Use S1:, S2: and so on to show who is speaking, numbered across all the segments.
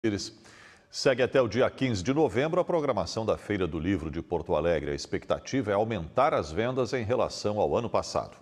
S1: Segue até o dia 15 de novembro a programação da Feira do Livro de Porto Alegre. A expectativa é aumentar as vendas em relação ao ano passado.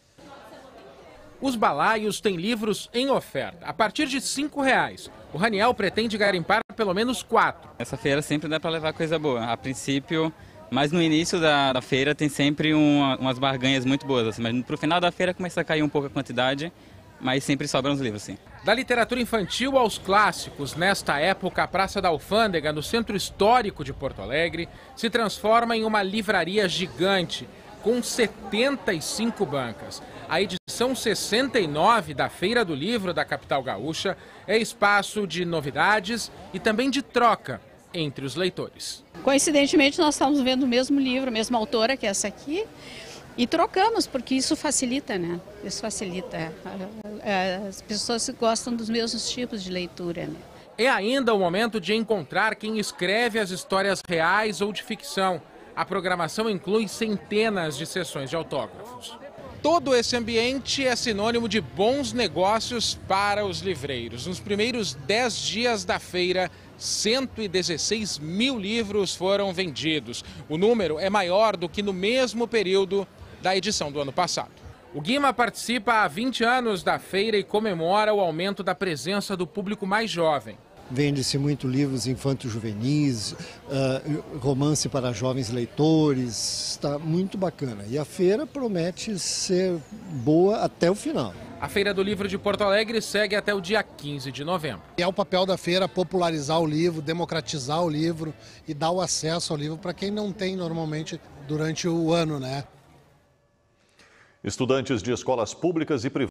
S2: Os balaios têm livros em oferta, a partir de R$ 5,00. O Raniel pretende garimpar pelo menos 4.
S3: Essa feira sempre dá para levar coisa boa. A princípio, mas no início da feira tem sempre umas barganhas muito boas. Assim, mas pro final da feira começa a cair um pouco a quantidade, mas sempre sobram os livros, sim.
S2: Da literatura infantil aos clássicos, nesta época a Praça da Alfândega, no centro histórico de Porto Alegre, se transforma em uma livraria gigante, com 75 bancas. A edição 69 da Feira do Livro da capital gaúcha é espaço de novidades e também de troca entre os leitores.
S4: Coincidentemente, nós estamos vendo o mesmo livro, a mesma autora que essa aqui, e trocamos, porque isso facilita, né? Isso facilita. As pessoas gostam dos mesmos tipos de leitura, né?
S2: É ainda o momento de encontrar quem escreve as histórias reais ou de ficção. A programação inclui centenas de sessões de autógrafos. Todo esse ambiente é sinônimo de bons negócios para os livreiros. Nos primeiros 10 dias da feira, 116 mil livros foram vendidos. O número é maior do que no mesmo período da edição do ano passado. O Guima participa há 20 anos da feira e comemora o aumento da presença do público mais jovem.
S5: Vende-se muito livros infanto-juvenis, romance para jovens leitores, está muito bacana. E a feira promete ser boa até o final.
S2: A Feira do Livro de Porto Alegre segue até o dia 15 de novembro.
S6: É o papel da feira popularizar o livro, democratizar o livro e dar o acesso ao livro para quem não tem normalmente durante o ano, né?
S1: Estudantes de escolas públicas e privadas